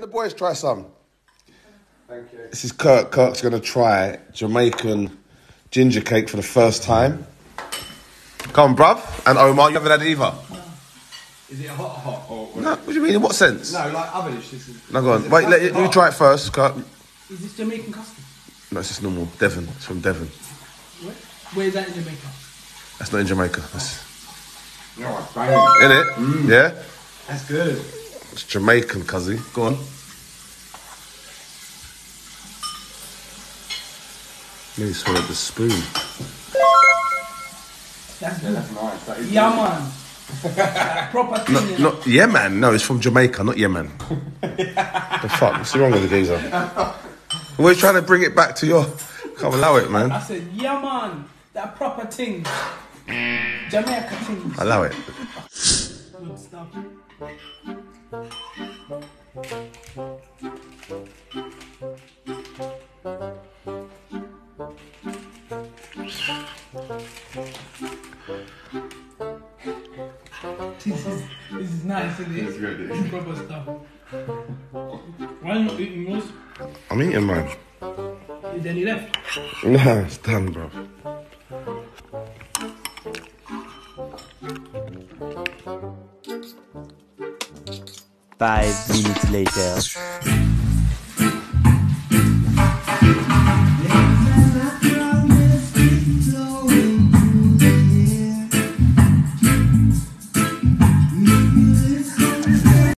boys try some. Thank you. This is Kirk. Kirk's going to try Jamaican ginger cake for the first time. Come on, bruv. And Omar, you haven't had it either? No. Is it hot or... No, what do you mean? In what sense? No, like ovenish. No, go on. Wait, let you try it first, Kirk. Is this Jamaican custard? No, it's just normal. Devon. It's from Devon. Where is that in Jamaica? That's not in Jamaica. That's... No, it's banging. In it? Yeah? That's good. It's Jamaican, cuzzy. Go on. Maybe swallow the spoon. That's good. That's nice. That is Yeah, man. Proper thing. you know? Not Yemen. No, it's from Jamaica, not Yemen. The fuck? What's wrong with the geezer? We're trying to bring it back to your... Can't allow it, man. I said, yeah, man. That proper thing. Jamaica thing. Allow it. Good stuff. This is nice, isn't it? It's good, yeah. It's proper stuff. Why are you not eating yours? I'm eating mine. Is there any left? Nah, it's done, bro. Five minutes later.